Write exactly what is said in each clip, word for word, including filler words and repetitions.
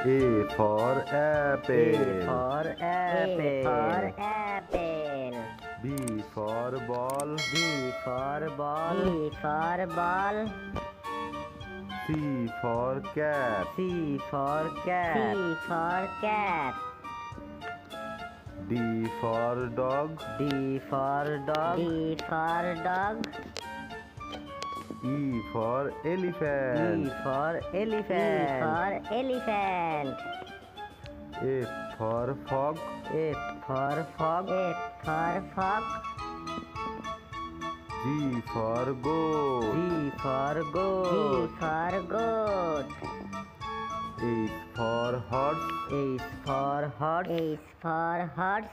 A for apple. A for apple. A for apple. B for ball. B for ball. B for ball. C for cat. C for cat. C for cat. D for dog. D for dog. D for dog. E for E elephant. for E elephant. for elephant. F for frog. F for frog. F for frog. G for goat. G for G goat. for goat. H for horse. H for horse. H for horse.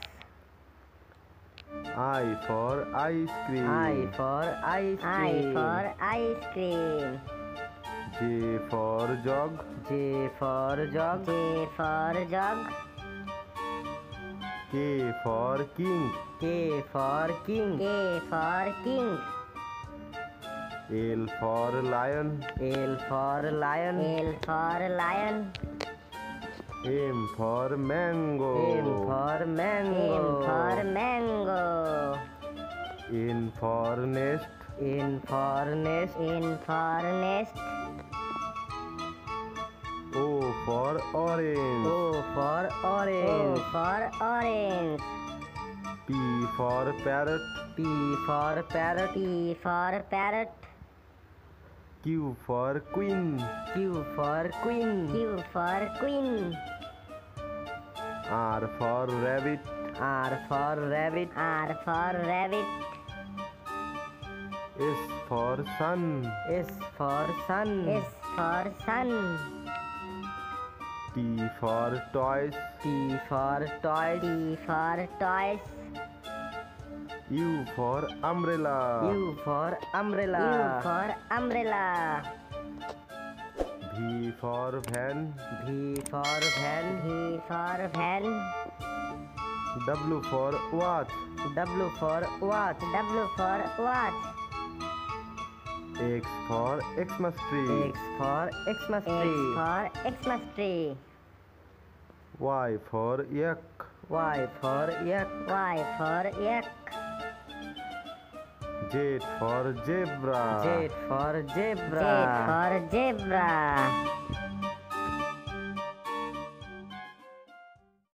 I for ice cream. I for ice I cream. for ice cream. J for jog. J for jog. J for jug. K for king. K for king. K for king. L for lion. L for lion. L for lion. M for mango. M for mango. M for mango. N for nest. N for nest. N for nest. O for orange. O for O orange. for orange. P for parrot. P for parrot. P for parrot. Q for queen. Q for queen. Q for queen. R for rabbit. R for rabbit. R for rabbit. S for sun. S for sun. S for sun. T for toys. T for toys. T for toys. U for umbrella. U for U umbrella. for umbrella. V for van. V for van. V for van. W for watch. W for watch. W for watch. X for Xmas tree. X for Xmas X tree. for Xmas tree. Y for yak. Y for yak. Y for yak. Z for zebra. Z for Z zebra. for zebra.